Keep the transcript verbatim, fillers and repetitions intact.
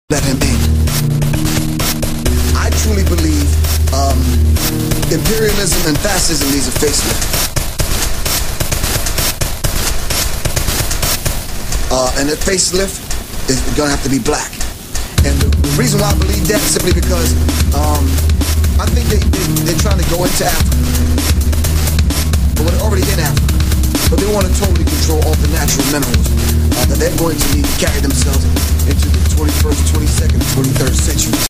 let him in. I truly believe um, imperialism and fascism needs a facelift. Uh, and that facelift is gonna have to be black. And the, the reason why I believe that is simply because um, I think they, they, they're trying to go into Africa. But they're already in Africa. But they want to totally control all the natural minerals uh, that they're going to need to carry themselves into the twenty-first, twenty-second, twenty-third century.